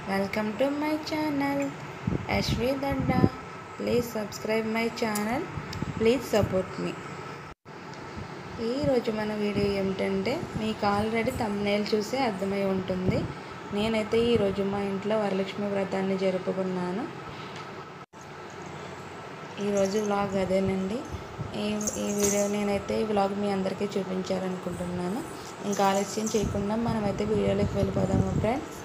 Welcome to my channel Ashwi Danda. Please subscribe my channel. Please support me. ఈ రోజు మన video ఏమిటంటే మీకు ఆల్రెడీ థంబ్నెయిల్ చూసి అర్థమై ఉంటుంది. నేనైతే ఈ రోజు మా ఇంట్లో వరలక్ష్మి వ్రతాన్ని జరుపుకున్నాను. ఈ రోజు వ్లాగ్ అదేనండి. ఈ వీడియో నేనైతే ఈ వ్లాగ్ మీ అందరికీ చూపించాలనుకుంటున్నాను. ఇంకా ఆలస్యం చేయకుండా మనమైతే వీడియోలోకి వెళ్ళిపోదాము ఫ్రెండ్స్.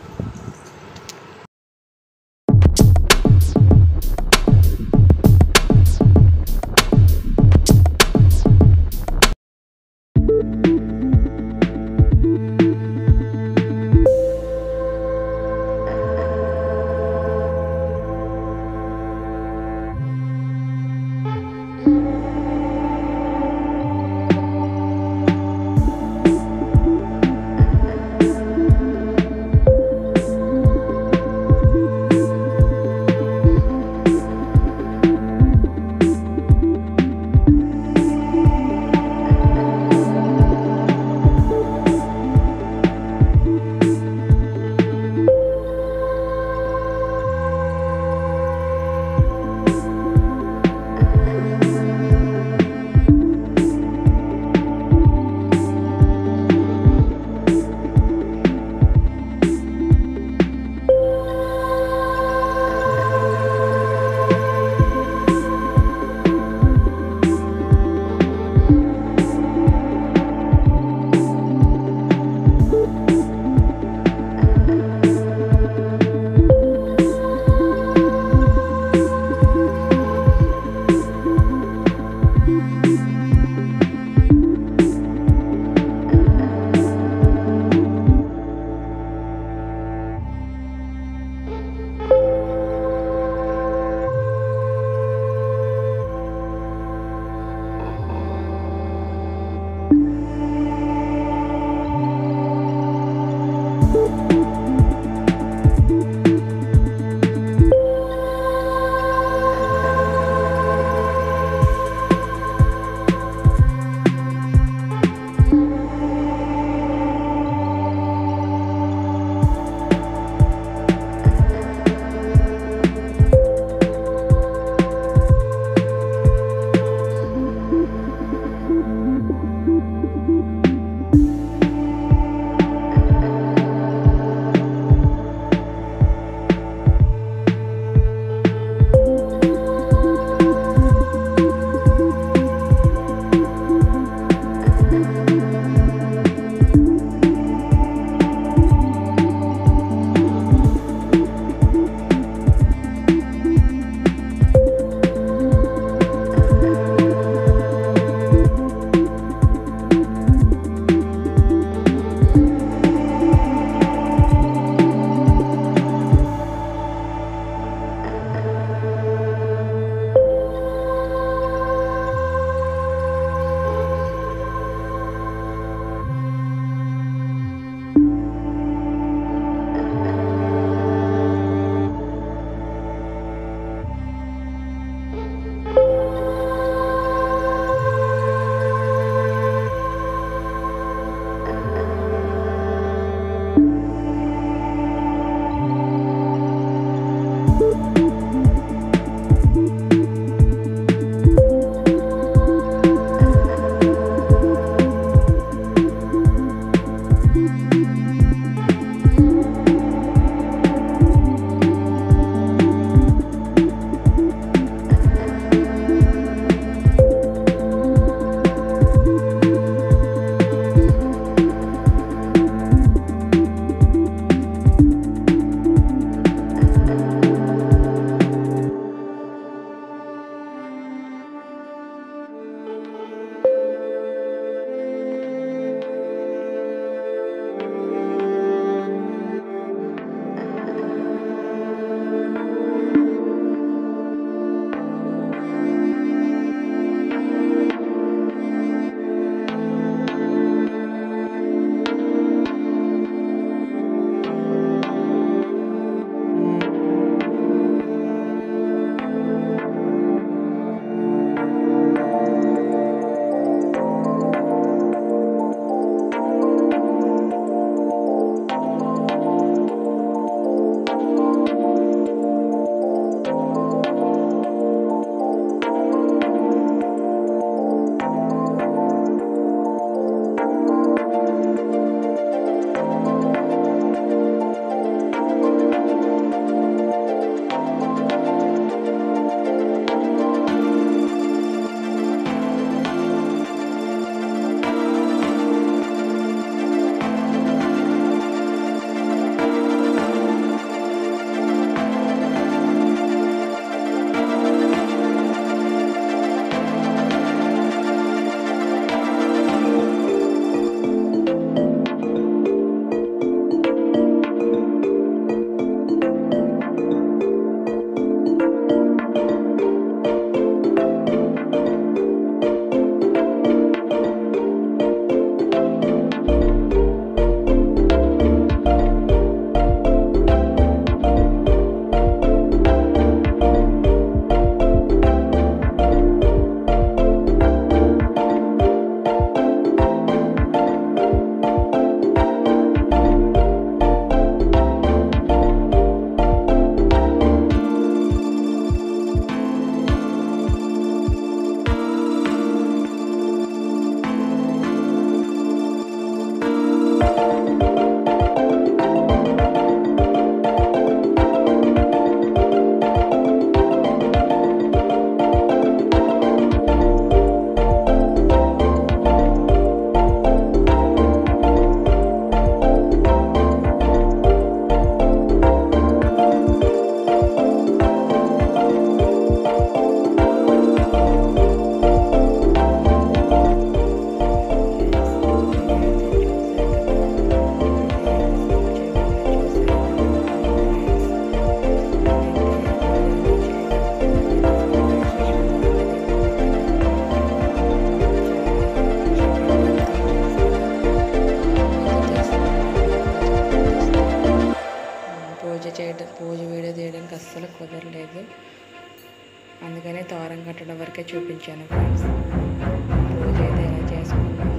అస్సలు కుదరలేదు. అందుకనే తోరం కట్టడం వరకే చూపించాను ఫ్రెండ్స్. పూజ అయితే ఎలా చేసుకున్నాను,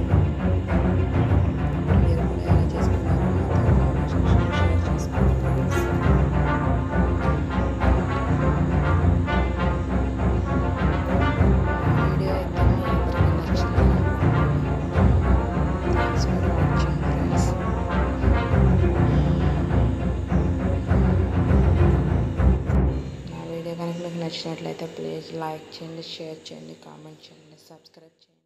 మీరు కూడా ఎలా చేసుకున్నారు నాతో కామెంట్ సెక్షన్లో షేర్ చేసుకోండి ఫ్రెండ్స్. వీడియో అయితే మీ అందరికీ నచ్చింది. Thanks for watching friends. నా వీడియో కనుక మీకు నచ్చినట్లయితే ప్లీజ్ లైక్ చేయండి, షేర్ చేయండి, కామెంట్ చేయండి, సబ్స్క్రైబ్ చేయండి.